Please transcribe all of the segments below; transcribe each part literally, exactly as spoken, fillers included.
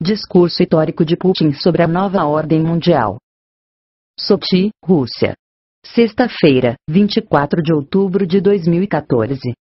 Discurso histórico de Putin sobre a nova ordem mundial. Sochi, Rússia. Sexta-feira, vinte e quatro de outubro de dois mil e quatorze.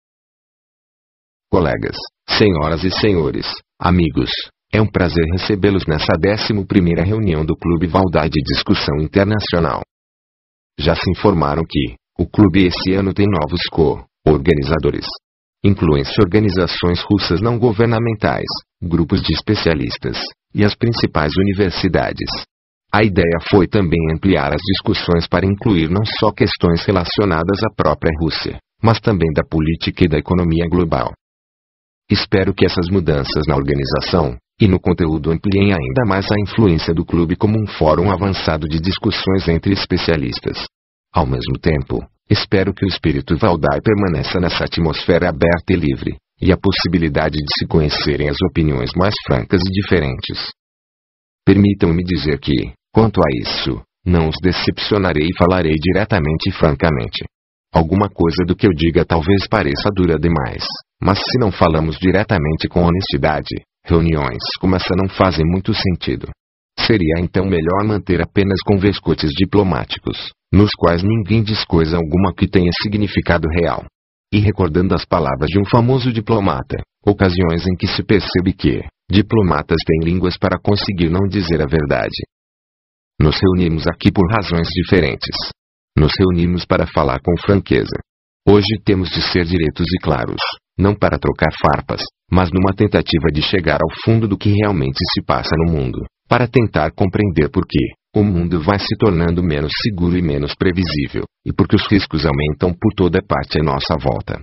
Colegas, senhoras e senhores, amigos, é um prazer recebê-los nessa décima primeira reunião do Clube Valdai de Discussão Internacional. Já se informaram que o clube esse ano tem novos co-organizadores. Incluem-se organizações russas não governamentais, grupos de especialistas, e as principais universidades. A ideia foi também ampliar as discussões para incluir não só questões relacionadas à própria Rússia, mas também da política e da economia global. Espero que essas mudanças na organização e no conteúdo ampliem ainda mais a influência do clube como um fórum avançado de discussões entre especialistas. Ao mesmo tempo, espero que o espírito Valdai permaneça nessa atmosfera aberta e livre, e a possibilidade de se conhecerem as opiniões mais francas e diferentes. Permitam-me dizer que, quanto a isso, não os decepcionarei e falarei diretamente e francamente. Alguma coisa do que eu diga talvez pareça dura demais, mas se não falamos diretamente com honestidade, reuniões como essa não fazem muito sentido. Seria então melhor manter apenas converscotes diplomáticos, nos quais ninguém diz coisa alguma que tenha significado real. E recordando as palavras de um famoso diplomata, ocasiões em que se percebe que diplomatas têm línguas para conseguir não dizer a verdade. Nos reunimos aqui por razões diferentes. Nos reunimos para falar com franqueza. Hoje temos de ser diretos e claros, não para trocar farpas, mas numa tentativa de chegar ao fundo do que realmente se passa no mundo, para tentar compreender por que o mundo vai se tornando menos seguro e menos previsível, e porque os riscos aumentam por toda parte à nossa volta.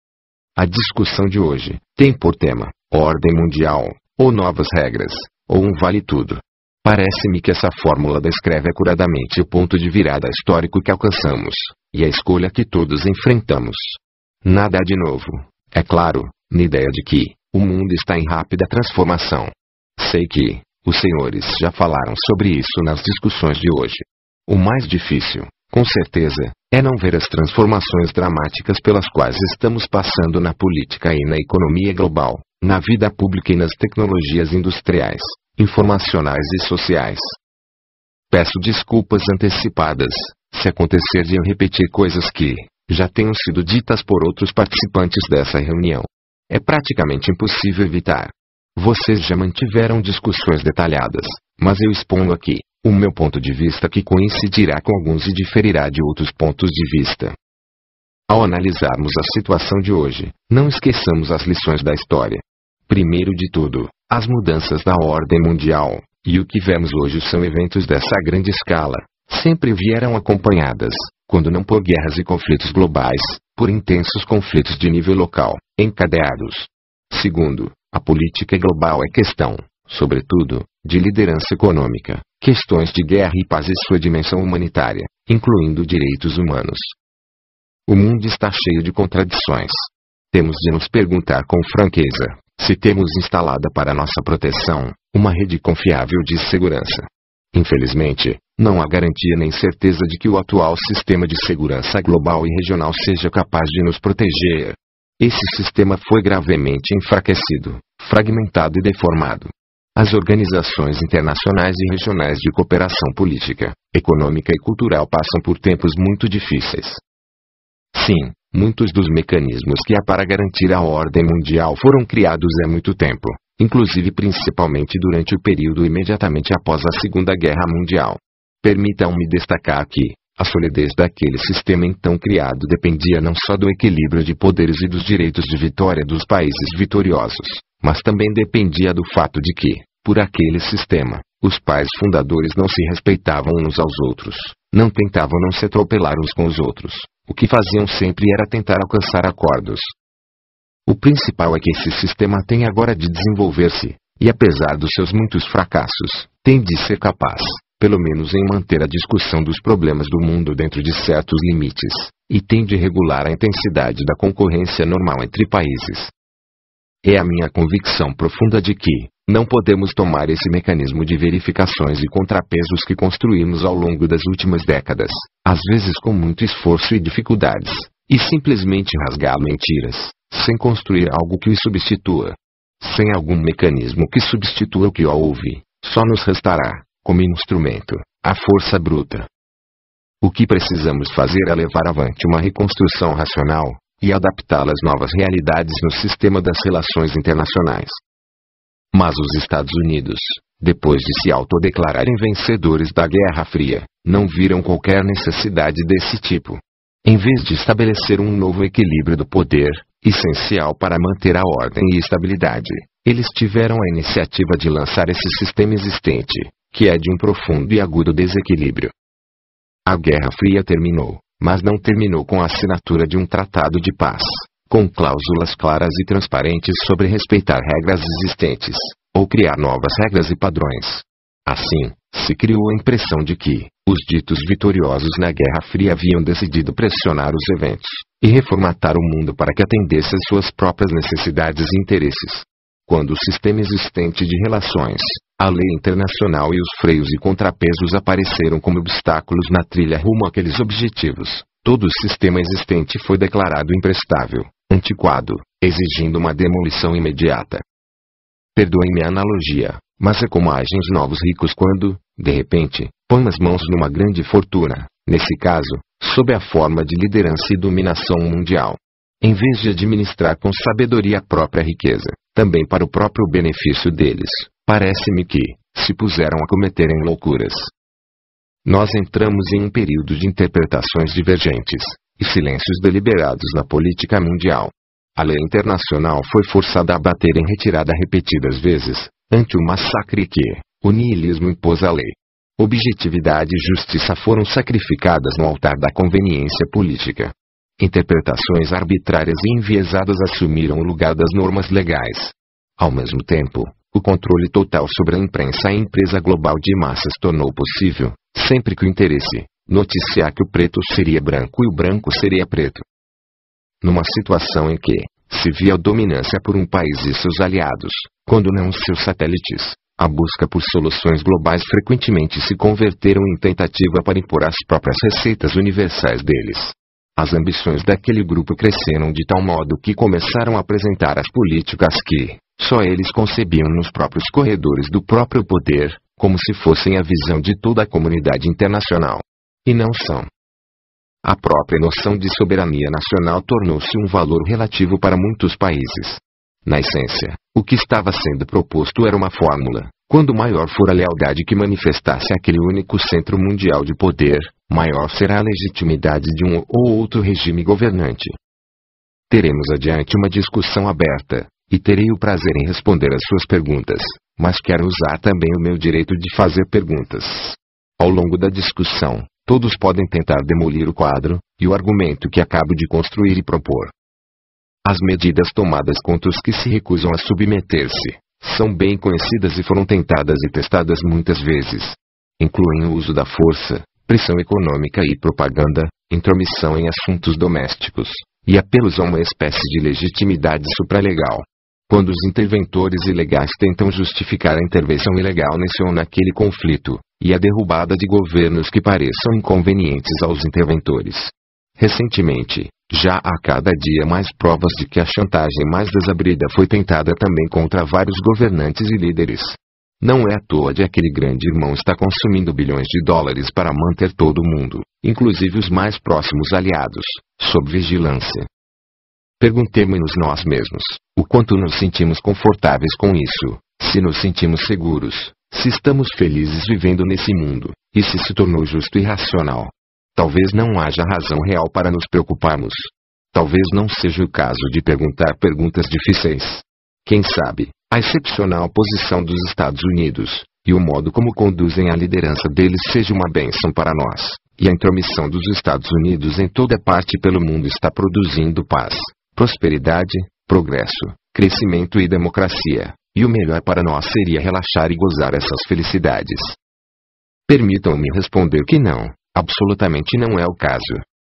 A discussão de hoje tem por tema ordem mundial, ou novas regras, ou um vale tudo. Parece-me que essa fórmula descreve acuradamente o ponto de virada histórico que alcançamos, e a escolha que todos enfrentamos. Nada há de novo, é claro, na ideia de que o mundo está em rápida transformação. Sei que os senhores já falaram sobre isso nas discussões de hoje. O mais difícil, com certeza, é não ver as transformações dramáticas pelas quais estamos passando na política e na economia global, na vida pública e nas tecnologias industriais, informacionais e sociais. Peço desculpas antecipadas, se acontecer de eu repetir coisas que já tenham sido ditas por outros participantes dessa reunião. É praticamente impossível evitar. Vocês já mantiveram discussões detalhadas, mas eu exponho aqui o meu ponto de vista que coincidirá com alguns e diferirá de outros pontos de vista. Ao analisarmos a situação de hoje, não esqueçamos as lições da história. Primeiro de tudo, as mudanças da ordem mundial, e o que vemos hoje são eventos dessa grande escala, sempre vieram acompanhadas, quando não por guerras e conflitos globais, por intensos conflitos de nível local, encadeados. Segundo, a política global é questão, sobretudo, de liderança econômica, questões de guerra e paz e sua dimensão humanitária, incluindo direitos humanos. O mundo está cheio de contradições. Temos de nos perguntar com franqueza se temos instalada para nossa proteção uma rede confiável de segurança. Infelizmente, não há garantia nem certeza de que o atual sistema de segurança global e regional seja capaz de nos proteger. Esse sistema foi gravemente enfraquecido, fragmentado e deformado. As organizações internacionais e regionais de cooperação política, econômica e cultural passam por tempos muito difíceis. Sim, muitos dos mecanismos que há para garantir a ordem mundial foram criados há muito tempo, inclusive principalmente durante o período imediatamente após a Segunda Guerra Mundial. Permitam-me destacar que a solidez daquele sistema então criado dependia não só do equilíbrio de poderes e dos direitos de vitória dos países vitoriosos, mas também dependia do fato de que, por aquele sistema, os pais fundadores não se respeitavam uns aos outros, não tentavam não se atropelar uns com os outros, o que faziam sempre era tentar alcançar acordos. O principal é que esse sistema tem agora de desenvolver-se, e apesar dos seus muitos fracassos, tem de ser capaz, pelo menos em manter a discussão dos problemas do mundo dentro de certos limites, e tem de regular a intensidade da concorrência normal entre países. É a minha convicção profunda de que não podemos tomar esse mecanismo de verificações e contrapesos que construímos ao longo das últimas décadas, às vezes com muito esforço e dificuldades, e simplesmente rasgar mentiras, sem construir algo que o substitua. Sem algum mecanismo que substitua o que houve, só nos restará, como instrumento, a força bruta. O que precisamos fazer é levar avante uma reconstrução racional, e adaptá-la às novas realidades no sistema das relações internacionais. Mas os Estados Unidos, depois de se autodeclararem vencedores da Guerra Fria, não viram qualquer necessidade desse tipo. Em vez de estabelecer um novo equilíbrio do poder, essencial para manter a ordem e estabilidade, eles tiveram a iniciativa de lançar esse sistema existente, que é de um profundo e agudo desequilíbrio. A Guerra Fria terminou, mas não terminou com a assinatura de um tratado de paz, com cláusulas claras e transparentes sobre respeitar regras existentes, ou criar novas regras e padrões. Assim, se criou a impressão de que os ditos vitoriosos na Guerra Fria haviam decidido pressionar os eventos e reformatar o mundo para que atendesse às suas próprias necessidades e interesses. Quando o sistema existente de relações, a lei internacional e os freios e contrapesos apareceram como obstáculos na trilha rumo àqueles objetivos, todo o sistema existente foi declarado imprestável, antiquado, exigindo uma demolição imediata. Perdoem-me a analogia, mas é como agem os novos ricos quando, de repente, põem as mãos numa grande fortuna, nesse caso, sob a forma de liderança e dominação mundial. Em vez de administrar com sabedoria a própria riqueza, também para o próprio benefício deles, parece-me que se puseram a cometerem loucuras. Nós entramos em um período de interpretações divergentes e silêncios deliberados na política mundial. A lei internacional foi forçada a bater em retirada repetidas vezes, ante o massacre que o niilismo impôs à lei. Objetividade e justiça foram sacrificadas no altar da conveniência política. Interpretações arbitrárias e enviesadas assumiram o lugar das normas legais. Ao mesmo tempo, o controle total sobre a imprensa e a empresa global de massas tornou possível, sempre que o interesse, noticiar que o preto seria branco e o branco seria preto. Numa situação em que se via a dominância por um país e seus aliados, quando não seus satélites, a busca por soluções globais frequentemente se converteram em tentativa para impor as próprias receitas universais deles. As ambições daquele grupo cresceram de tal modo que começaram a apresentar as políticas que só eles concebiam nos próprios corredores do próprio poder, como se fossem a visão de toda a comunidade internacional. E não são. A própria noção de soberania nacional tornou-se um valor relativo para muitos países. Na essência, o que estava sendo proposto era uma fórmula: quando maior for a lealdade que manifestasse aquele único centro mundial de poder, maior será a legitimidade de um ou outro regime governante. Teremos adiante uma discussão aberta, e terei o prazer em responder às suas perguntas, mas quero usar também o meu direito de fazer perguntas. Ao longo da discussão, todos podem tentar demolir o quadro e o argumento que acabo de construir e propor. As medidas tomadas contra os que se recusam a submeter-se são bem conhecidas e foram tentadas e testadas muitas vezes. Incluem o uso da força, pressão econômica e propaganda, intromissão em assuntos domésticos, e apelos a uma espécie de legitimidade supralegal. Quando os interventores ilegais tentam justificar a intervenção ilegal nesse ou naquele conflito, e a derrubada de governos que pareçam inconvenientes aos interventores. Recentemente, já há cada dia mais provas de que a chantagem mais desabrida foi tentada também contra vários governantes e líderes. Não é à toa de aquele grande irmão está consumindo bilhões de dólares para manter todo o mundo, inclusive os mais próximos aliados, sob vigilância. Perguntemo-nos nós mesmos, o quanto nos sentimos confortáveis com isso, se nos sentimos seguros, se estamos felizes vivendo nesse mundo, e se se tornou justo e racional. Talvez não haja razão real para nos preocuparmos. Talvez não seja o caso de perguntar perguntas difíceis. Quem sabe, a excepcional posição dos Estados Unidos, e o modo como conduzem a liderança deles seja uma bênção para nós, e a intromissão dos Estados Unidos em toda parte pelo mundo está produzindo paz, prosperidade, progresso, crescimento e democracia, e o melhor para nós seria relaxar e gozar essas felicidades. Permitam-me responder que não, absolutamente não é o caso.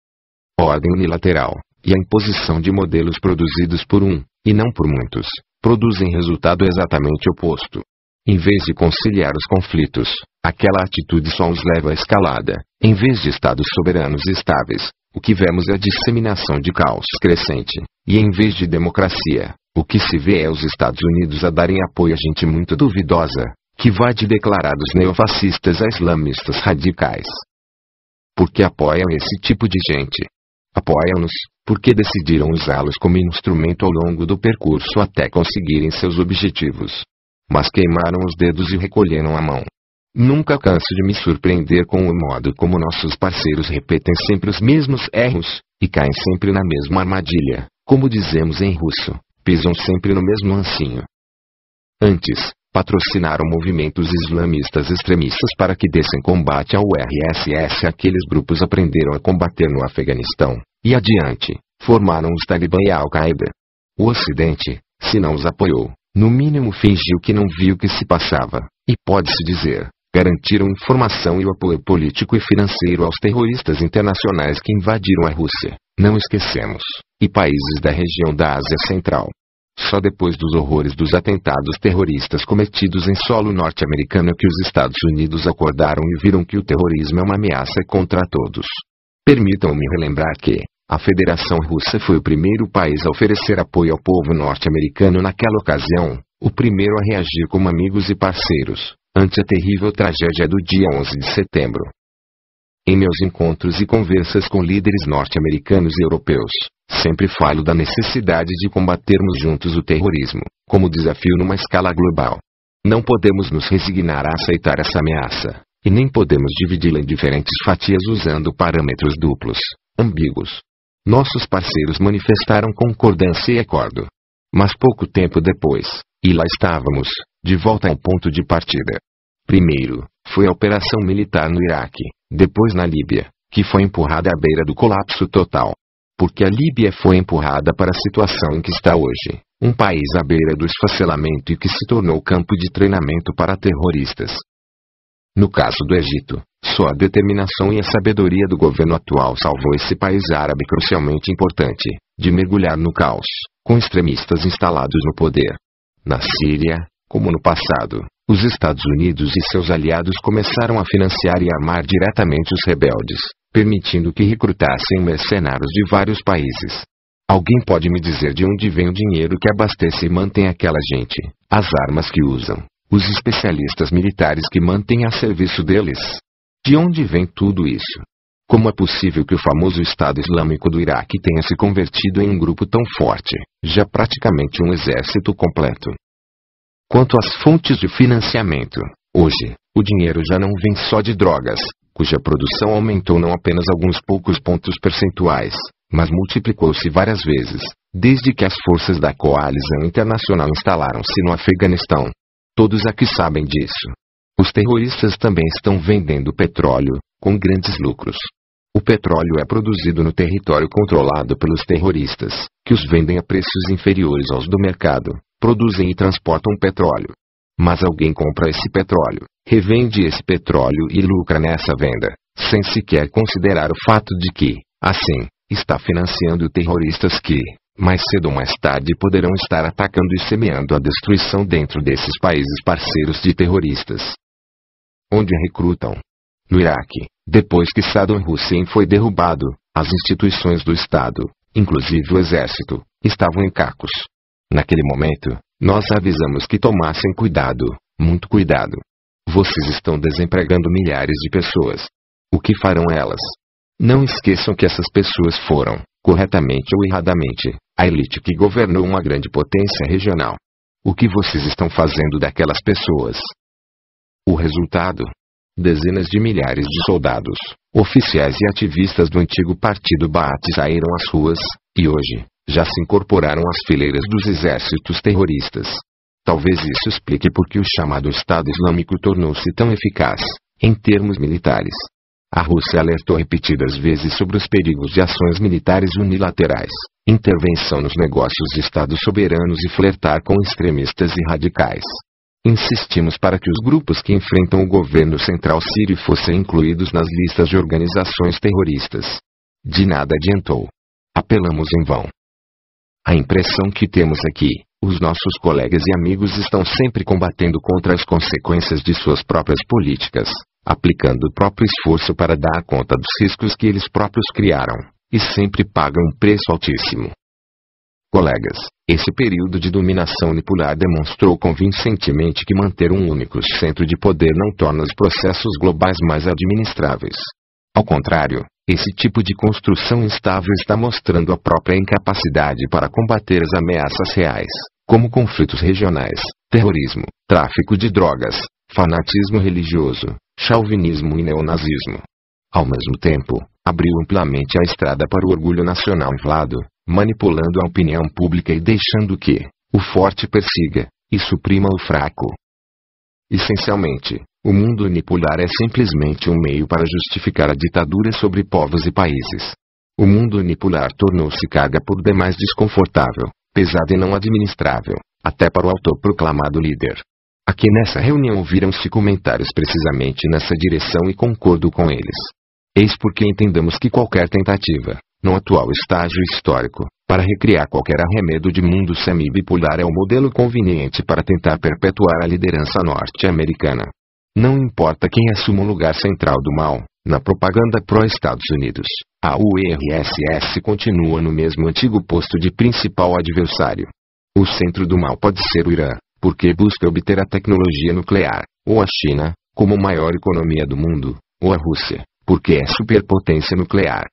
Ordem unilateral, e a imposição de modelos produzidos por um, e não por muitos, produzem resultado exatamente oposto. Em vez de conciliar os conflitos, aquela atitude só os leva à escalada. Em vez de estados soberanos e estáveis, o que vemos é a disseminação de caos crescente. E em vez de democracia, o que se vê é os Estados Unidos a darem apoio a gente muito duvidosa, que vai de declarados neofascistas a islamistas radicais. Por que apoiam esse tipo de gente? Apoiam-nos, porque decidiram usá-los como instrumento ao longo do percurso até conseguirem seus objetivos. Mas queimaram os dedos e recolheram a mão. Nunca canso de me surpreender com o modo como nossos parceiros repetem sempre os mesmos erros, e caem sempre na mesma armadilha, como dizemos em russo, pisam sempre no mesmo ancinho. Antes, patrocinaram movimentos islamistas extremistas para que dessem combate ao R S S. Aqueles grupos aprenderam a combater no Afeganistão, e adiante, formaram os Talibã e a Al-Qaeda. O Ocidente, se não os apoiou, no mínimo fingiu que não viu o que se passava, e pode-se dizer, garantiram informação e o apoio político e financeiro aos terroristas internacionais que invadiram a Rússia, não esquecemos, e países da região da Ásia Central. Só depois dos horrores dos atentados terroristas cometidos em solo norte-americano que os Estados Unidos acordaram e viram que o terrorismo é uma ameaça contra todos. Permitam-me relembrar que a Federação Russa foi o primeiro país a oferecer apoio ao povo norte-americano naquela ocasião, o primeiro a reagir como amigos e parceiros, ante a terrível tragédia do dia onze de setembro. Em meus encontros e conversas com líderes norte-americanos e europeus, sempre falo da necessidade de combatermos juntos o terrorismo, como desafio numa escala global. Não podemos nos resignar a aceitar essa ameaça, e nem podemos dividi-la em diferentes fatias usando parâmetros duplos, ambíguos. Nossos parceiros manifestaram concordância e acordo. Mas pouco tempo depois, e lá estávamos, de volta ao ponto de partida. Primeiro, foi a operação militar no Iraque, depois na Líbia, que foi empurrada à beira do colapso total. Porque a Líbia foi empurrada para a situação em que está hoje, um país à beira do esfacelamento e que se tornou campo de treinamento para terroristas. No caso do Egito, só a determinação e a sabedoria do governo atual salvou esse país árabe crucialmente importante, de mergulhar no caos, com extremistas instalados no poder. Na Síria, como no passado, os Estados Unidos e seus aliados começaram a financiar e armar diretamente os rebeldes, permitindo que recrutassem mercenários de vários países. Alguém pode me dizer de onde vem o dinheiro que abastece e mantém aquela gente, as armas que usam, os especialistas militares que mantêm a serviço deles? De onde vem tudo isso? Como é possível que o famoso Estado Islâmico do Iraque tenha se convertido em um grupo tão forte, já praticamente um exército completo? Quanto às fontes de financiamento, hoje, o dinheiro já não vem só de drogas, cuja produção aumentou não apenas alguns poucos pontos percentuais, mas multiplicou-se várias vezes, desde que as forças da coalizão internacional instalaram-se no Afeganistão. Todos aqui sabem disso. Os terroristas também estão vendendo petróleo, com grandes lucros. O petróleo é produzido no território controlado pelos terroristas, que os vendem a preços inferiores aos do mercado, produzem e transportam petróleo. Mas alguém compra esse petróleo, revende esse petróleo e lucra nessa venda, sem sequer considerar o fato de que, assim, está financiando terroristas que, mais cedo ou mais tarde poderão estar atacando e semeando a destruição dentro desses países parceiros de terroristas. Onde recrutam? No Iraque, depois que Saddam Hussein foi derrubado, as instituições do Estado, inclusive o exército, estavam em cacos. Naquele momento, nós avisamos que tomassem cuidado, muito cuidado. Vocês estão desempregando milhares de pessoas. O que farão elas? Não esqueçam que essas pessoas foram, corretamente ou erradamente, a elite que governou uma grande potência regional. O que vocês estão fazendo daquelas pessoas? O resultado? Dezenas de milhares de soldados, oficiais e ativistas do antigo partido Baath saíram às ruas, e hoje, já se incorporaram às fileiras dos exércitos terroristas. Talvez isso explique por que o chamado Estado Islâmico tornou-se tão eficaz, em termos militares. A Rússia alertou repetidas vezes sobre os perigos de ações militares unilaterais, intervenção nos negócios de estados soberanos e flertar com extremistas e radicais. Insistimos para que os grupos que enfrentam o governo central sírio fossem incluídos nas listas de organizações terroristas. De nada adiantou. Apelamos em vão. A impressão que temos aqui Os nossos colegas e amigos estão sempre combatendo contra as consequências de suas próprias políticas, aplicando o próprio esforço para dar conta dos riscos que eles próprios criaram, e sempre pagam um preço altíssimo. Colegas, esse período de dominação unipolar demonstrou convincentemente que manter um único centro de poder não torna os processos globais mais administráveis. Ao contrário, esse tipo de construção instável está mostrando a própria incapacidade para combater as ameaças reais, como conflitos regionais, terrorismo, tráfico de drogas, fanatismo religioso, chauvinismo e neonazismo. Ao mesmo tempo, abriu amplamente a estrada para o orgulho nacional inflado, manipulando a opinião pública e deixando que o forte persiga e suprima o fraco. Essencialmente, o mundo unipolar é simplesmente um meio para justificar a ditadura sobre povos e países. O mundo unipolar tornou-se carga por demais desconfortável, pesada e não administrável, até para o autoproclamado líder. Aqui nessa reunião ouviram-se comentários precisamente nessa direção e concordo com eles. Eis porque entendamos que qualquer tentativa, no atual estágio histórico, para recriar qualquer arremedo de mundo semi-bipolar é o modelo conveniente para tentar perpetuar a liderança norte-americana. Não importa quem assuma o lugar central do mal, na propaganda pró-Estados Unidos, a U R S S continua no mesmo antigo posto de principal adversário. O centro do mal pode ser o Irã, porque busca obter a tecnologia nuclear, ou a China, como maior economia do mundo, ou a Rússia, porque é superpotência nuclear.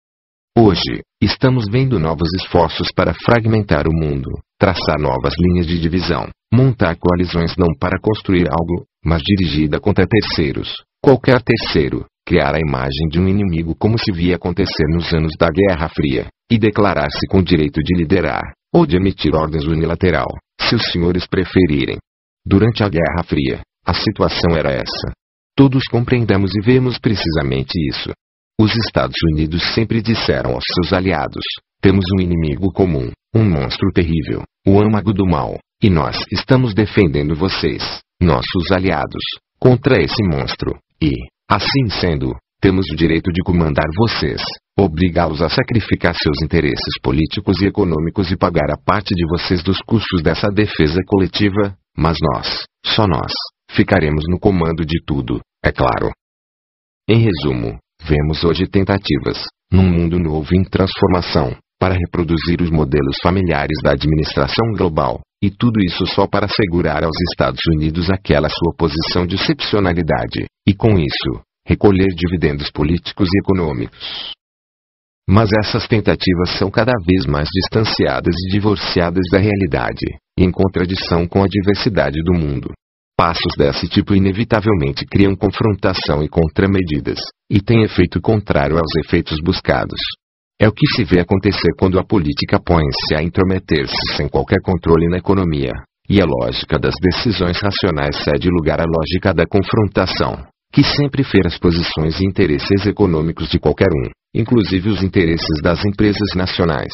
Hoje, estamos vendo novos esforços para fragmentar o mundo, traçar novas linhas de divisão, montar coalizões não para construir algo, mas dirigida contra terceiros, qualquer terceiro, criar a imagem de um inimigo como se via acontecer nos anos da Guerra Fria, e declarar-se com direito de liderar, ou de emitir ordens unilateral, se os senhores preferirem. Durante a Guerra Fria, a situação era essa. Todos compreendemos e vemos precisamente isso. Os Estados Unidos sempre disseram aos seus aliados: temos um inimigo comum, um monstro terrível, o âmago do mal, e nós estamos defendendo vocês, nossos aliados, contra esse monstro, e, assim sendo, temos o direito de comandar vocês, obrigá-los a sacrificar seus interesses políticos e econômicos e pagar a parte de vocês dos custos dessa defesa coletiva, mas nós, só nós, ficaremos no comando de tudo, é claro. Em resumo, vemos hoje tentativas, num mundo novo em transformação, para reproduzir os modelos familiares da administração global, e tudo isso só para assegurar aos Estados Unidos aquela sua posição de excepcionalidade, e com isso, recolher dividendos políticos e econômicos. Mas essas tentativas são cada vez mais distanciadas e divorciadas da realidade, em contradição com a diversidade do mundo. Passos desse tipo inevitavelmente criam confrontação e contramedidas, e têm efeito contrário aos efeitos buscados. É o que se vê acontecer quando a política põe-se a intrometer-se sem qualquer controle na economia, e a lógica das decisões racionais cede lugar à lógica da confrontação, que sempre fere as posições e interesses econômicos de qualquer um, inclusive os interesses das empresas nacionais.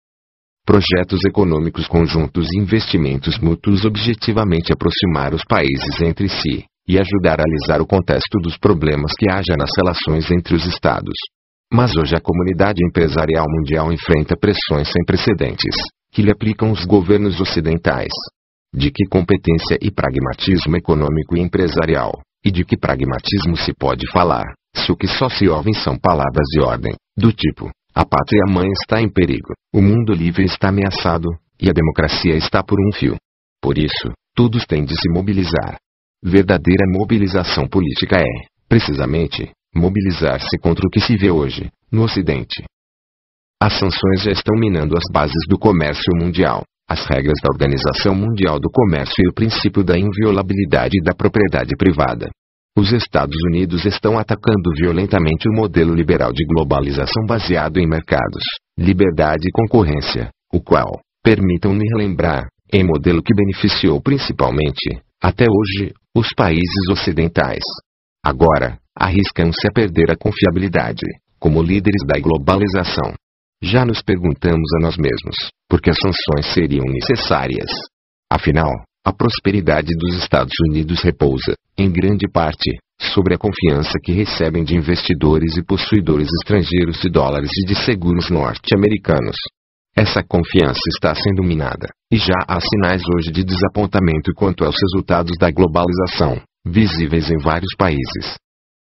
Projetos econômicos conjuntos e investimentos mútuos objetivamente aproximar os países entre si, e ajudar a alisar o contexto dos problemas que haja nas relações entre os Estados. Mas hoje a comunidade empresarial mundial enfrenta pressões sem precedentes, que lhe aplicam os governos ocidentais. De que competência e pragmatismo econômico e empresarial, e de que pragmatismo se pode falar, se o que só se ouvem são palavras de ordem, do tipo: a pátria-mãe está em perigo, o mundo livre está ameaçado, e a democracia está por um fio. Por isso, todos têm de se mobilizar. Verdadeira mobilização política é, precisamente, mobilizar-se contra o que se vê hoje, no Ocidente. As sanções já estão minando as bases do comércio mundial, as regras da Organização Mundial do Comércio e o princípio da inviolabilidade da propriedade privada. Os Estados Unidos estão atacando violentamente o modelo liberal de globalização baseado em mercados, liberdade e concorrência, o qual, permitam-me relembrar, é modelo que beneficiou principalmente, até hoje, os países ocidentais. Agora, arriscam-se a perder a confiabilidade, como líderes da globalização. Já nos perguntamos a nós mesmos, por que as sanções seriam necessárias? Afinal, a prosperidade dos Estados Unidos repousa, em grande parte, sobre a confiança que recebem de investidores e possuidores estrangeiros de dólares e de seguros norte-americanos. Essa confiança está sendo minada, e já há sinais hoje de desapontamento quanto aos resultados da globalização, visíveis em vários países.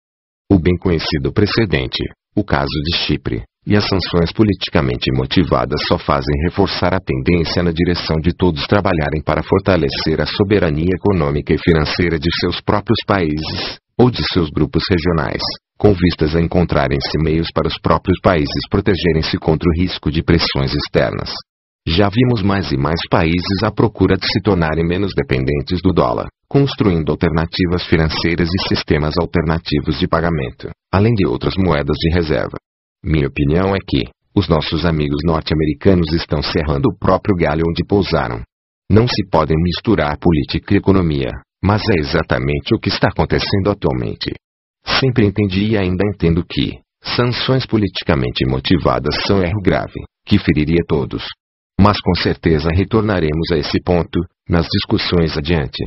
O bem conhecido precedente, o caso de Chipre, e as sanções politicamente motivadas só fazem reforçar a tendência na direção de todos trabalharem para fortalecer a soberania econômica e financeira de seus próprios países, ou de seus grupos regionais, com vistas a encontrarem-se meios para os próprios países protegerem-se contra o risco de pressões externas. Já vimos mais e mais países à procura de se tornarem menos dependentes do dólar, construindo alternativas financeiras e sistemas alternativos de pagamento, além de outras moedas de reserva. Minha opinião é que os nossos amigos norte-americanos estão cerrando o próprio galho onde pousaram. Não se podem misturar política e economia, mas é exatamente o que está acontecendo atualmente. Sempre entendi e ainda entendo que sanções politicamente motivadas são erro grave, que feriria todos. Mas com certeza retornaremos a esse ponto, nas discussões adiante.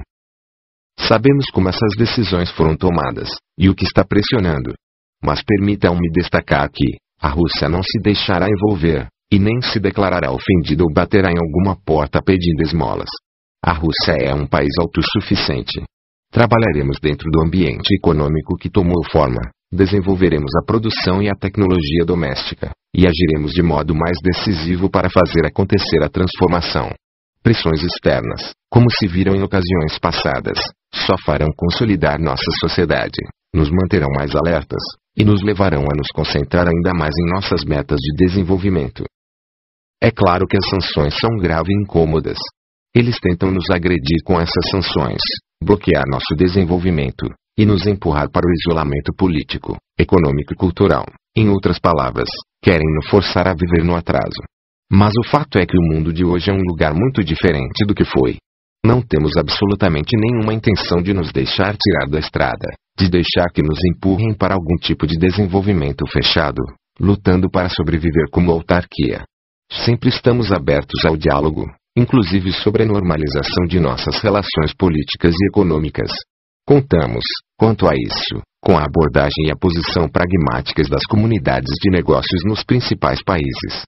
Sabemos como essas decisões foram tomadas, e o que está pressionando. Mas permitam-me destacar que a Rússia não se deixará envolver, e nem se declarará ofendida ou baterá em alguma porta pedindo esmolas. A Rússia é um país autossuficiente. Trabalharemos dentro do ambiente econômico que tomou forma, desenvolveremos a produção e a tecnologia doméstica, e agiremos de modo mais decisivo para fazer acontecer a transformação. Pressões externas, como se viram em ocasiões passadas, só farão consolidar nossa sociedade, nos manterão mais alertas, e nos levarão a nos concentrar ainda mais em nossas metas de desenvolvimento. É claro que as sanções são graves e incômodas. Eles tentam nos agredir com essas sanções, bloquear nosso desenvolvimento, e nos empurrar para o isolamento político, econômico e cultural. Em outras palavras, querem nos forçar a viver no atraso. Mas o fato é que o mundo de hoje é um lugar muito diferente do que foi. Não temos absolutamente nenhuma intenção de nos deixar tirar da estrada, de deixar que nos empurrem para algum tipo de desenvolvimento fechado, lutando para sobreviver como autarquia. Sempre estamos abertos ao diálogo, inclusive sobre a normalização de nossas relações políticas e econômicas. Contamos, quanto a isso, com a abordagem e a posição pragmáticas das comunidades de negócios nos principais países.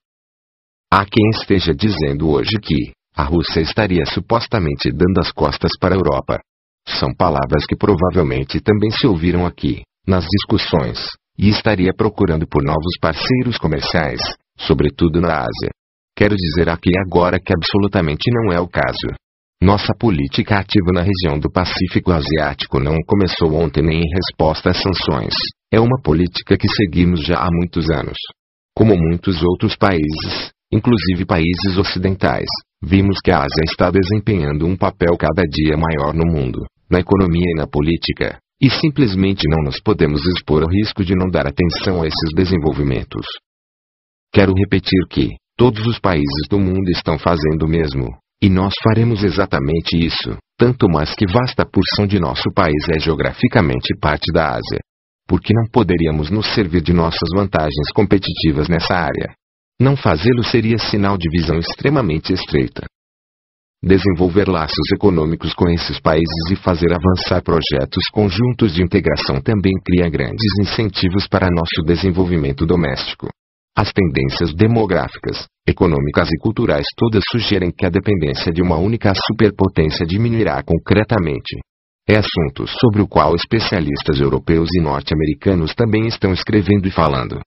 Há quem esteja dizendo hoje que a Rússia estaria supostamente dando as costas para a Europa. São palavras que provavelmente também se ouviram aqui, nas discussões, e estaria procurando por novos parceiros comerciais, sobretudo na Ásia. Quero dizer aqui agora que absolutamente não é o caso. Nossa política ativa na região do Pacífico Asiático não começou ontem nem em resposta às sanções. É uma política que seguimos já há muitos anos. Como muitos outros países, inclusive países ocidentais, vimos que a Ásia está desempenhando um papel cada dia maior no mundo, na economia e na política, e simplesmente não nos podemos expor ao risco de não dar atenção a esses desenvolvimentos. Quero repetir que todos os países do mundo estão fazendo o mesmo, e nós faremos exatamente isso, tanto mais que vasta porção de nosso país é geograficamente parte da Ásia. Porque não poderíamos nos servir de nossas vantagens competitivas nessa área. Não fazê-lo seria sinal de visão extremamente estreita. Desenvolver laços econômicos com esses países e fazer avançar projetos conjuntos de integração também cria grandes incentivos para nosso desenvolvimento doméstico. As tendências demográficas, econômicas e culturais todas sugerem que a dependência de uma única superpotência diminuirá concretamente. É assunto sobre o qual especialistas europeus e norte-americanos também estão escrevendo e falando.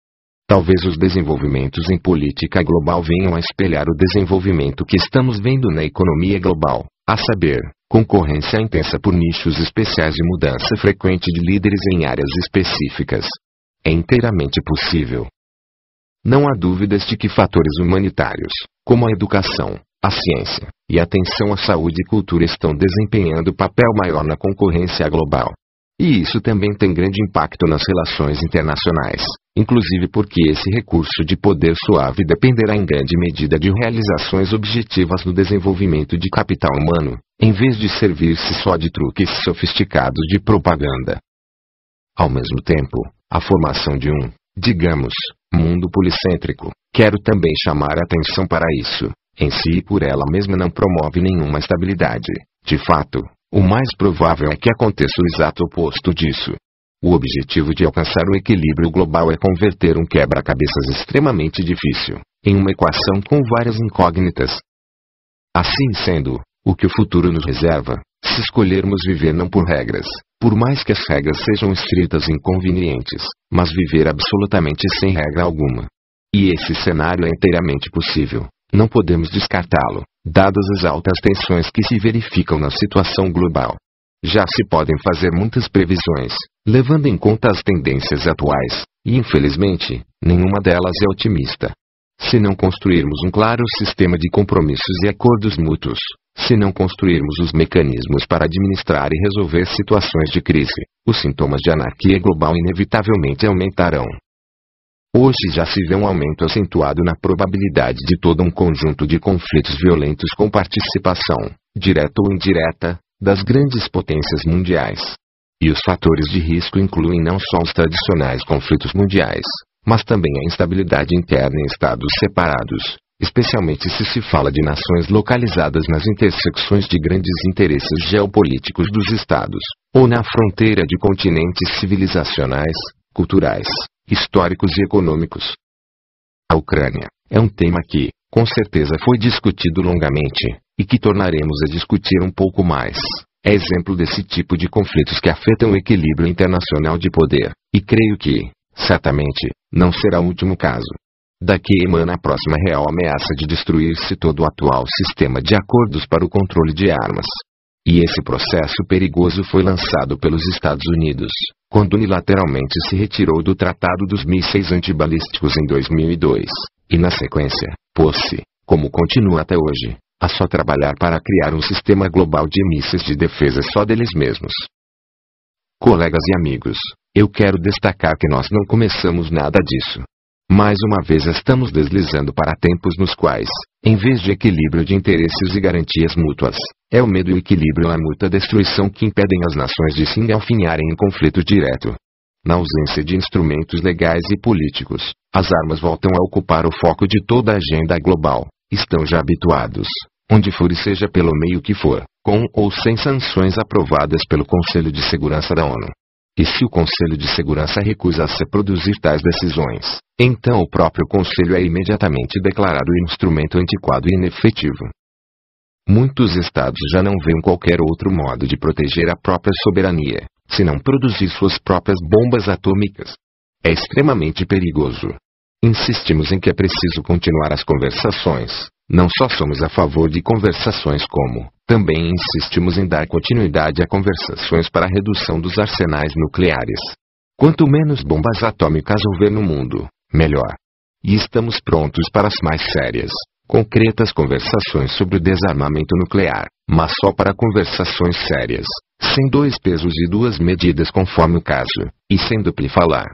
Talvez os desenvolvimentos em política global venham a espelhar o desenvolvimento que estamos vendo na economia global, a saber, concorrência intensa por nichos especiais e mudança frequente de líderes em áreas específicas. É inteiramente possível. Não há dúvidas de que fatores humanitários, como a educação, a ciência e a atenção à saúde e cultura estão desempenhando papel maior na concorrência global. E isso também tem grande impacto nas relações internacionais, inclusive porque esse recurso de poder suave dependerá em grande medida de realizações objetivas no desenvolvimento de capital humano, em vez de servir-se só de truques sofisticados de propaganda. Ao mesmo tempo, a formação de um, digamos, mundo policêntrico, quero também chamar a atenção para isso, em si e por ela mesma não promove nenhuma estabilidade. De fato, o mais provável é que aconteça o exato oposto disso. O objetivo de alcançar o equilíbrio global é converter um quebra-cabeças extremamente difícil, em uma equação com várias incógnitas. Assim sendo, o que o futuro nos reserva, se escolhermos viver não por regras, por mais que as regras sejam estritas e inconvenientes, mas viver absolutamente sem regra alguma. E esse cenário é inteiramente possível, não podemos descartá-lo, dadas as altas tensões que se verificam na situação global. Já se podem fazer muitas previsões, levando em conta as tendências atuais, e infelizmente, nenhuma delas é otimista. Se não construirmos um claro sistema de compromissos e acordos mútuos, se não construirmos os mecanismos para administrar e resolver situações de crise, os sintomas de anarquia global inevitavelmente aumentarão. Hoje já se vê um aumento acentuado na probabilidade de todo um conjunto de conflitos violentos com participação, direta ou indireta, das grandes potências mundiais. E os fatores de risco incluem não só os tradicionais conflitos mundiais, mas também a instabilidade interna em estados separados, especialmente se se fala de nações localizadas nas intersecções de grandes interesses geopolíticos dos estados, ou na fronteira de continentes civilizacionais, culturais, históricos e econômicos. A Ucrânia é um tema que, com certeza foi discutido longamente, e que tornaremos a discutir um pouco mais. É exemplo desse tipo de conflitos que afetam o equilíbrio internacional de poder, e creio que, certamente, não será o último caso. Daqui emana a próxima real ameaça de destruir-se todo o atual sistema de acordos para o controle de armas. E esse processo perigoso foi lançado pelos Estados Unidos, quando unilateralmente se retirou do Tratado dos Mísseis Antibalísticos em dois mil e dois, e na sequência, pôs-se, como continua até hoje, a só trabalhar para criar um sistema global de mísseis de defesa só deles mesmos. Colegas e amigos, eu quero destacar que nós não começamos nada disso. Mais uma vez estamos deslizando para tempos nos quais, em vez de equilíbrio de interesses e garantias mútuas, é o medo e o equilíbrio e a mútua destruição que impedem as nações de se engalfinharem em conflito direto. Na ausência de instrumentos legais e políticos, as armas voltam a ocupar o foco de toda a agenda global. Estão já habituados, onde for e seja pelo meio que for, com ou sem sanções aprovadas pelo Conselho de Segurança da ONU. E se o Conselho de Segurança recusa-se a produzir tais decisões, então o próprio Conselho é imediatamente declarado instrumento antiquado e inefetivo. Muitos estados já não veem qualquer outro modo de proteger a própria soberania, senão produzir suas próprias bombas atômicas. É extremamente perigoso. Insistimos em que é preciso continuar as conversações. Não só somos a favor de conversações como, também insistimos em dar continuidade a conversações para a redução dos arsenais nucleares. Quanto menos bombas atômicas houver no mundo, melhor. E estamos prontos para as mais sérias, concretas conversações sobre o desarmamento nuclear, mas só para conversações sérias, sem dois pesos e duas medidas conforme o caso, e sem duplo falar.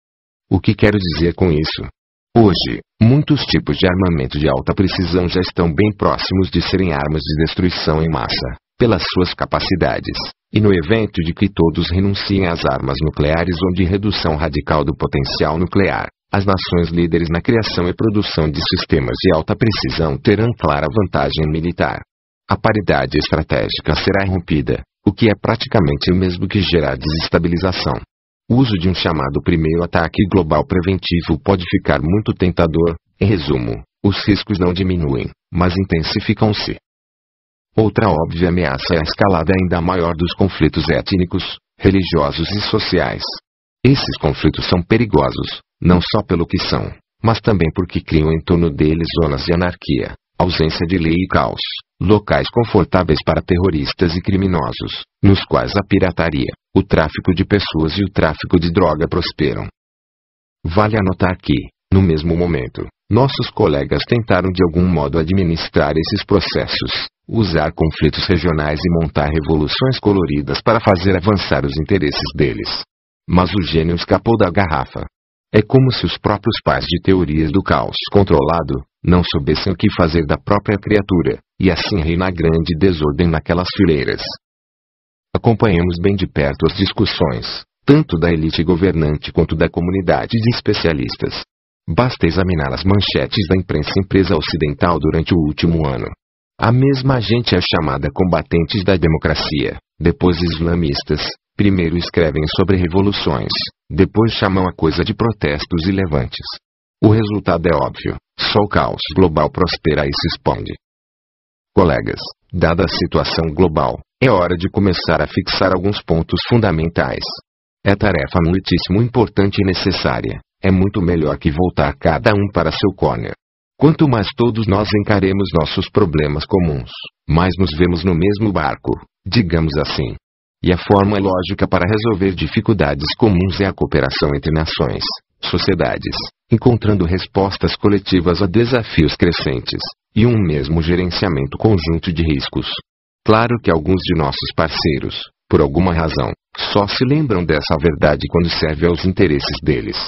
O que quero dizer com isso? Hoje, muitos tipos de armamento de alta precisão já estão bem próximos de serem armas de destruição em massa, pelas suas capacidades, e no evento de que todos renunciem às armas nucleares ou de redução radical do potencial nuclear, as nações líderes na criação e produção de sistemas de alta precisão terão clara vantagem militar. A paridade estratégica será rompida, o que é praticamente o mesmo que gerar desestabilização. O uso de um chamado primeiro ataque global preventivo pode ficar muito tentador. Em resumo, os riscos não diminuem, mas intensificam-se. Outra óbvia ameaça é a escalada ainda maior dos conflitos étnicos, religiosos e sociais. Esses conflitos são perigosos, não só pelo que são, mas também porque criam em torno deles zonas de anarquia, ausência de lei e caos, locais confortáveis para terroristas e criminosos, nos quais a pirataria, o tráfico de pessoas e o tráfico de droga prosperam. Vale anotar que, no mesmo momento, nossos colegas tentaram de algum modo administrar esses processos, usar conflitos regionais e montar revoluções coloridas para fazer avançar os interesses deles. Mas o gênio escapou da garrafa. É como se os próprios pais de teorias do caos controlado não soubessem o que fazer da própria criatura, e assim reina grande desordem naquelas fileiras. Acompanhamos bem de perto as discussões, tanto da elite governante quanto da comunidade de especialistas. Basta examinar as manchetes da imprensa impresa ocidental durante o último ano. A mesma gente é chamada combatentes da democracia, depois islamistas, primeiro escrevem sobre revoluções, depois chamam a coisa de protestos e levantes. O resultado é óbvio: só o caos global prospera e se expande. Colegas, dada a situação global, é hora de começar a fixar alguns pontos fundamentais. É tarefa muitíssimo importante e necessária. É muito melhor que voltar cada um para seu corner. Quanto mais todos nós encaremos nossos problemas comuns, mais nos vemos no mesmo barco, digamos assim. E a forma lógica para resolver dificuldades comuns é a cooperação entre nações, sociedades, encontrando respostas coletivas a desafios crescentes, e um mesmo gerenciamento conjunto de riscos. Claro que alguns de nossos parceiros, por alguma razão, só se lembram dessa verdade quando serve aos interesses deles.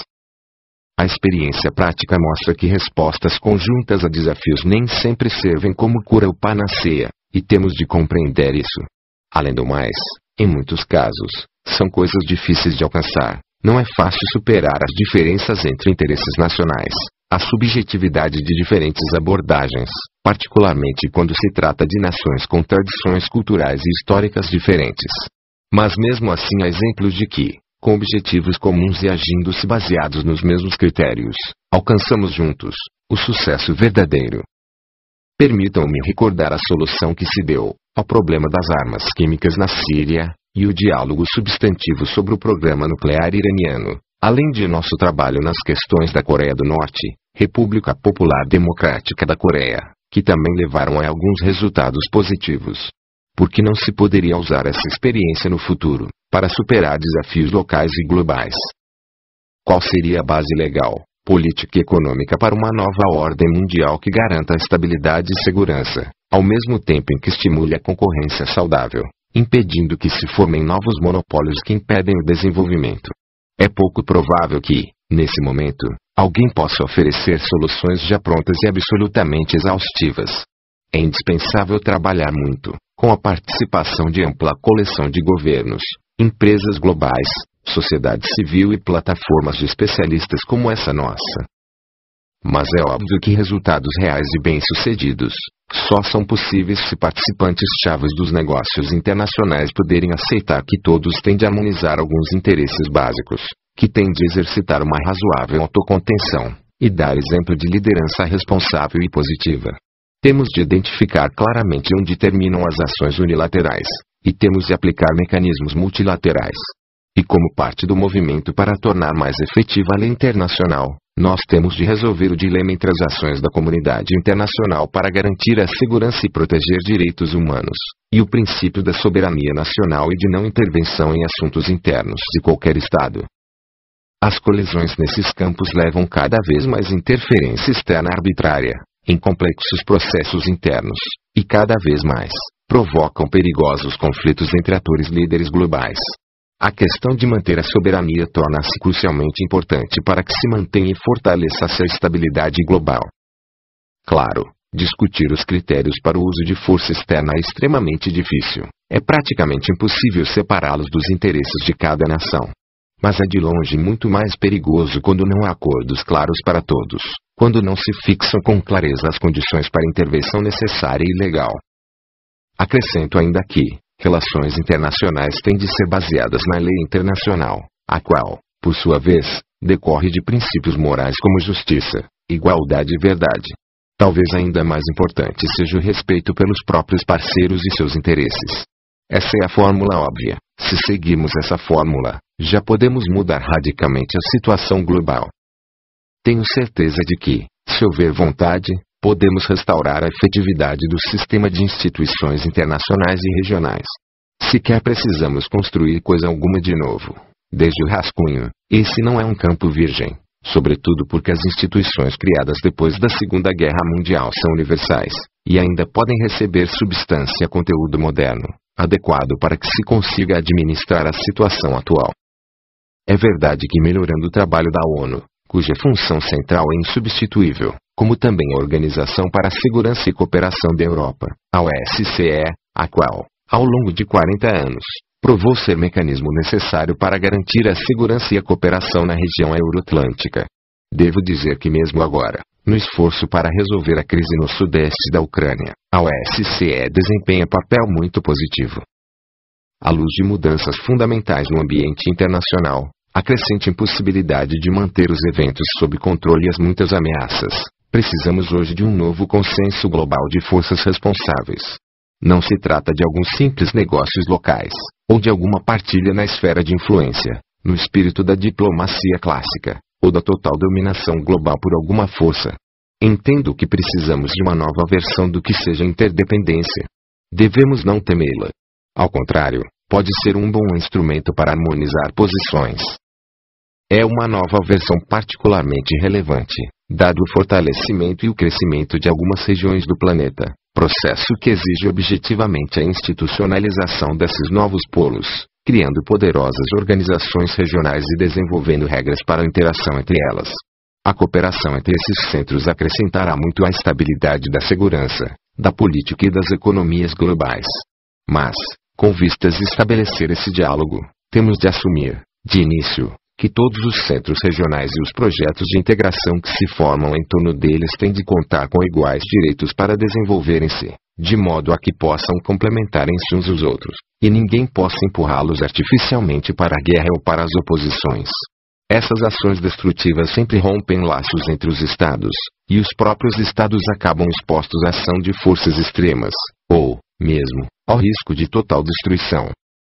A experiência prática mostra que respostas conjuntas a desafios nem sempre servem como cura ou panaceia, e temos de compreender isso. Além do mais, em muitos casos, são coisas difíceis de alcançar. Não é fácil superar as diferenças entre interesses nacionais, a subjetividade de diferentes abordagens, particularmente quando se trata de nações com tradições culturais e históricas diferentes. Mas mesmo assim há exemplos de que, com objetivos comuns e agindo-se baseados nos mesmos critérios, alcançamos juntos o sucesso verdadeiro. Permitam-me recordar a solução que se deu ao problema das armas químicas na Síria, e o diálogo substantivo sobre o programa nuclear iraniano, além de nosso trabalho nas questões da Coreia do Norte, República Popular Democrática da Coreia, que também levaram a alguns resultados positivos. Por que não se poderia usar essa experiência no futuro, para superar desafios locais e globais? Qual seria a base legal, política e econômica para uma nova ordem mundial que garanta a estabilidade e segurança, ao mesmo tempo em que estimule a concorrência saudável, impedindo que se formem novos monopólios que impedem o desenvolvimento? É pouco provável que, nesse momento, alguém possa oferecer soluções já prontas e absolutamente exaustivas. É indispensável trabalhar muito, com a participação de ampla coleção de governos, empresas globais, sociedade civil e plataformas de especialistas como essa nossa. Mas é óbvio que resultados reais e bem-sucedidos só são possíveis se participantes-chaves dos negócios internacionais puderem aceitar que todos têm de harmonizar alguns interesses básicos, que têm de exercitar uma razoável autocontenção, e dar exemplo de liderança responsável e positiva. Temos de identificar claramente onde terminam as ações unilaterais, e temos de aplicar mecanismos multilaterais. E como parte do movimento para tornar mais efetiva a lei internacional, nós temos de resolver o dilema entre as ações da comunidade internacional para garantir a segurança e proteger direitos humanos, e o princípio da soberania nacional e de não intervenção em assuntos internos de qualquer Estado. As colisões nesses campos levam cada vez mais interferência externa arbitrária, em complexos processos internos, e cada vez mais, provocam perigosos conflitos entre atores líderes globais. A questão de manter a soberania torna-se crucialmente importante para que se mantenha e fortaleça-se a estabilidade global. Claro, discutir os critérios para o uso de força externa é extremamente difícil. É praticamente impossível separá-los dos interesses de cada nação. Mas é de longe muito mais perigoso quando não há acordos claros para todos, quando não se fixam com clareza as condições para a intervenção necessária e legal. Acrescento ainda que relações internacionais têm de ser baseadas na lei internacional, a qual, por sua vez, decorre de princípios morais como justiça, igualdade e verdade. Talvez ainda mais importante seja o respeito pelos próprios parceiros e seus interesses. Essa é a fórmula óbvia. Se seguirmos essa fórmula, já podemos mudar radicalmente a situação global. Tenho certeza de que, se houver vontade, podemos restaurar a efetividade do sistema de instituições internacionais e regionais. Sequer precisamos construir coisa alguma de novo. Desde o rascunho, esse não é um campo virgem, sobretudo porque as instituições criadas depois da Segunda Guerra Mundial são universais, e ainda podem receber substância e conteúdo moderno, adequado para que se consiga administrar a situação atual. É verdade que melhorando o trabalho da ONU, cuja função central é insubstituível, como também a Organização para a Segurança e Cooperação da Europa, a O S C E, a qual, ao longo de quarenta anos, provou ser mecanismo necessário para garantir a segurança e a cooperação na região euroatlântica. Devo dizer que mesmo agora, no esforço para resolver a crise no sudeste da Ucrânia, a O S C E desempenha papel muito positivo. À luz de mudanças fundamentais no ambiente internacional, Acrescente impossibilidade de manter os eventos sob controle e as muitas ameaças. Precisamos hoje de um novo consenso global de forças responsáveis. Não se trata de alguns simples negócios locais, ou de alguma partilha na esfera de influência, no espírito da diplomacia clássica, ou da total dominação global por alguma força. Entendo que precisamos de uma nova versão do que seja interdependência. Devemos não temê-la. Ao contrário, pode ser um bom instrumento para harmonizar posições. É uma nova versão particularmente relevante, dado o fortalecimento e o crescimento de algumas regiões do planeta, processo que exige objetivamente a institucionalização desses novos polos, criando poderosas organizações regionais e desenvolvendo regras para a interação entre elas. A cooperação entre esses centros acrescentará muito à estabilidade da segurança, da política e das economias globais. Mas, com vistas a estabelecer esse diálogo, temos de assumir, de início, que todos os centros regionais e os projetos de integração que se formam em torno deles têm de contar com iguais direitos para desenvolverem-se, de modo a que possam complementarem-se uns os outros, e ninguém possa empurrá-los artificialmente para a guerra ou para as oposições. Essas ações destrutivas sempre rompem laços entre os estados, e os próprios estados acabam expostos à ação de forças extremas, ou, mesmo, ao risco de total destruição.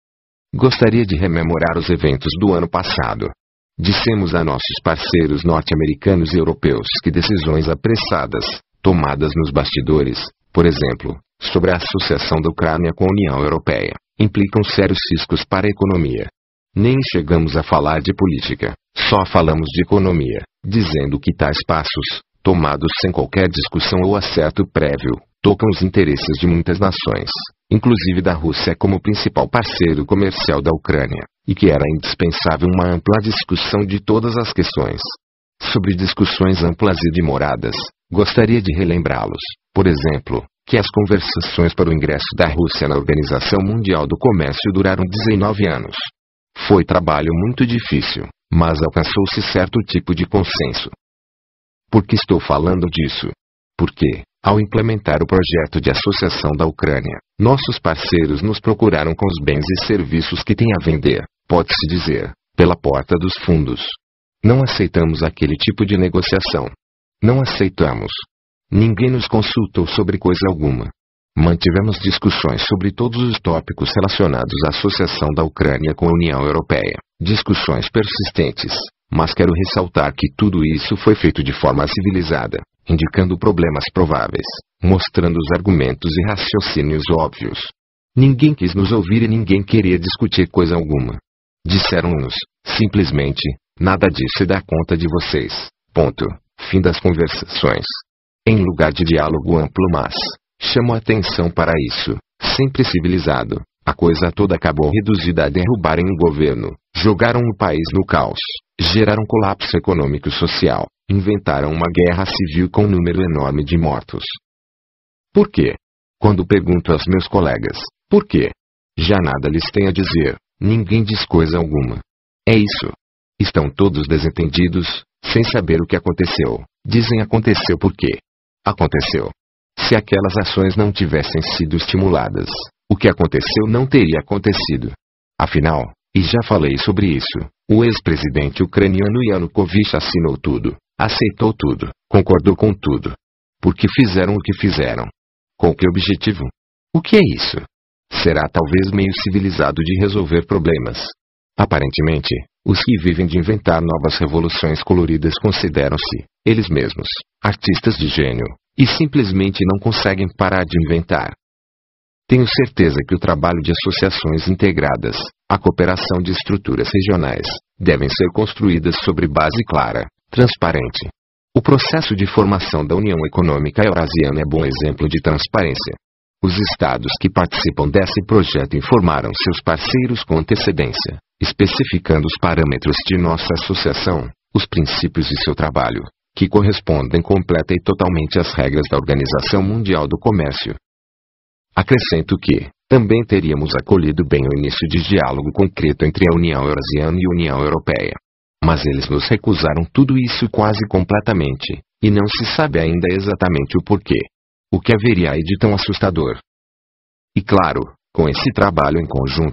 Gostaria de rememorar os eventos do ano passado. Dissemos a nossos parceiros norte-americanos e europeus que decisões apressadas, tomadas nos bastidores, por exemplo, sobre a associação da Ucrânia com a União Europeia, implicam sérios riscos para a economia. Nem chegamos a falar de política, só falamos de economia, dizendo que tais passos, tomados sem qualquer discussão ou acerto prévio, tocam os interesses de muitas nações, inclusive da Rússia como principal parceiro comercial da Ucrânia, e que era indispensável uma ampla discussão de todas as questões. Sobre discussões amplas e demoradas, gostaria de relembrá-los, por exemplo, que as conversações para o ingresso da Rússia na Organização Mundial do Comércio duraram dezenove anos. Foi trabalho muito difícil, mas alcançou-se certo tipo de consenso. Por que estou falando disso? Porque, ao implementar o projeto de associação da Ucrânia, nossos parceiros nos procuraram com os bens e serviços que têm a vender, pode-se dizer, pela porta dos fundos. Não aceitamos aquele tipo de negociação. Não aceitamos. Ninguém nos consultou sobre coisa alguma. Mantivemos discussões sobre todos os tópicos relacionados à associação da Ucrânia com a União Europeia, discussões persistentes, mas quero ressaltar que tudo isso foi feito de forma civilizada, indicando problemas prováveis, mostrando os argumentos e raciocínios óbvios. Ninguém quis nos ouvir e ninguém queria discutir coisa alguma. Disseram-nos, simplesmente, nada disso dá conta de vocês. Ponto. Fim das conversações. Em lugar de diálogo amplo, mas chamo a atenção para isso, sempre civilizado, a coisa toda acabou reduzida a derrubarem o governo, jogaram o país no caos, geraram colapso econômico e social, inventaram uma guerra civil com um número enorme de mortos. Por quê? Quando pergunto aos meus colegas, por quê? Já nada lhes tem a dizer, ninguém diz coisa alguma. É isso. Estão todos desentendidos, sem saber o que aconteceu. Dizem aconteceu por quê? Aconteceu. Se aquelas ações não tivessem sido estimuladas, o que aconteceu não teria acontecido. Afinal, e já falei sobre isso, o ex-presidente ucraniano Yanukovych assinou tudo, aceitou tudo, concordou com tudo. Porque fizeram o que fizeram. Com que objetivo? O que é isso? Será talvez meio civilizado de resolver problemas. Aparentemente, os que vivem de inventar novas revoluções coloridas consideram-se, eles mesmos, artistas de gênio, e simplesmente não conseguem parar de inventar. Tenho certeza que o trabalho de associações integradas, a cooperação de estruturas regionais, devem ser construídas sobre base clara, transparente. O processo de formação da União Econômica Eurasiana é bom exemplo de transparência. Os estados que participam desse projeto informaram seus parceiros com antecedência, especificando os parâmetros de nossa associação, os princípios de seu trabalho, que correspondem completa e totalmente às regras da Organização Mundial do Comércio. Acrescento que, também teríamos acolhido bem o início de diálogo concreto entre a União Eurasiana e a União Europeia. Mas eles nos recusaram tudo isso quase completamente, e não se sabe ainda exatamente o porquê. O que haveria aí de tão assustador? E claro, com esse trabalho em conjunto,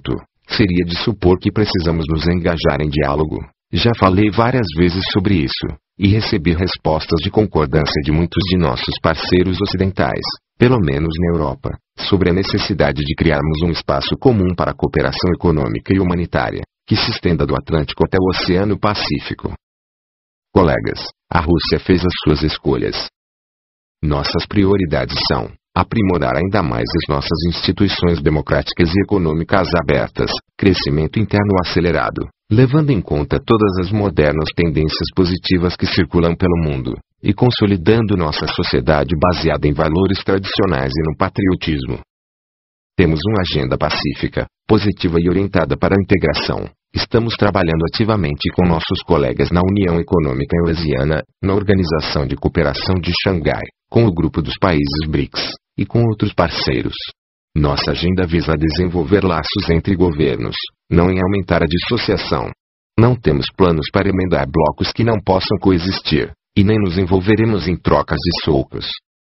seria de supor que precisamos nos engajar em diálogo. Já falei várias vezes sobre isso, e recebi respostas de concordância de muitos de nossos parceiros ocidentais, pelo menos na Europa, sobre a necessidade de criarmos um espaço comum para a cooperação econômica e humanitária, que se estenda do Atlântico até o Oceano Pacífico. Colegas, a Rússia fez as suas escolhas. Nossas prioridades são aprimorar ainda mais as nossas instituições democráticas e econômicas abertas, crescimento interno acelerado, levando em conta todas as modernas tendências positivas que circulam pelo mundo, e consolidando nossa sociedade baseada em valores tradicionais e no patriotismo. Temos uma agenda pacífica, positiva e orientada para a integração. Estamos trabalhando ativamente com nossos colegas na União Econômica Eurasiana, na Organização de Cooperação de Xangai, com o grupo dos países B R I C S, e com outros parceiros. Nossa agenda visa desenvolver laços entre governos, não em aumentar a dissociação. Não temos planos para emendar blocos que não possam coexistir, e nem nos envolveremos em trocas de socos.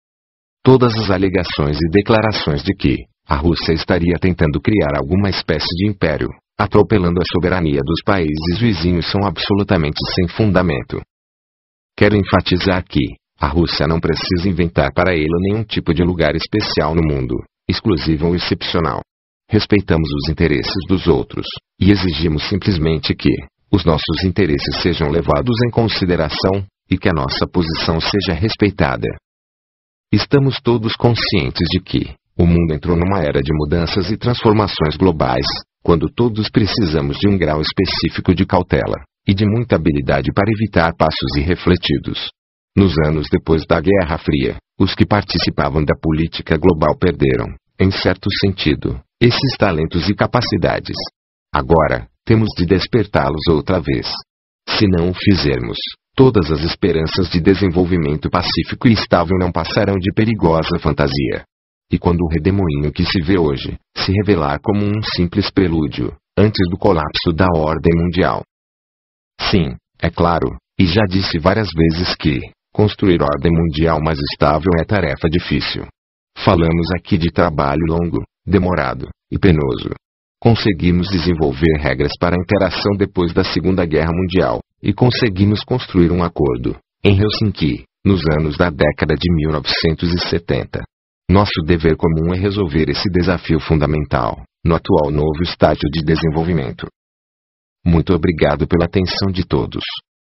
Todas as alegações e declarações de que a Rússia estaria tentando criar alguma espécie de império, atropelando a soberania dos países vizinhos são absolutamente sem fundamento. Quero enfatizar que a Rússia não precisa inventar para ela nenhum tipo de lugar especial no mundo, exclusivo ou excepcional. Respeitamos os interesses dos outros, e exigimos simplesmente que os nossos interesses sejam levados em consideração, e que a nossa posição seja respeitada. Estamos todos conscientes de que o mundo entrou numa era de mudanças e transformações globais, quando todos precisamos de um grau específico de cautela, e de muita habilidade para evitar passos irrefletidos. Nos anos depois da Guerra Fria, os que participavam da política global perderam, em certo sentido, esses talentos e capacidades. Agora, temos de despertá-los outra vez. Se não o fizermos, todas as esperanças de desenvolvimento pacífico e estável não passarão de perigosa fantasia. E quando o redemoinho que se vê hoje se revelar como um simples prelúdio, antes do colapso da ordem mundial. Sim, é claro, e já disse várias vezes que construir ordem mundial mais estável é tarefa difícil. Falamos aqui de trabalho longo, demorado e penoso. Conseguimos desenvolver regras para a interação depois da Segunda Guerra Mundial, e conseguimos construir um acordo, em Helsinki, nos anos da década de mil novecentos e setenta. Nosso dever comum é resolver esse desafio fundamental, no atual novo estágio de desenvolvimento. Muito obrigado pela atenção de todos.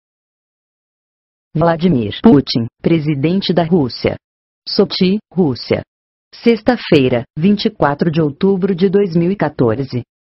Vladimir Putin, presidente da Rússia. Sochi, Rússia. Sexta-feira, vinte e quatro de outubro de dois mil e quatorze.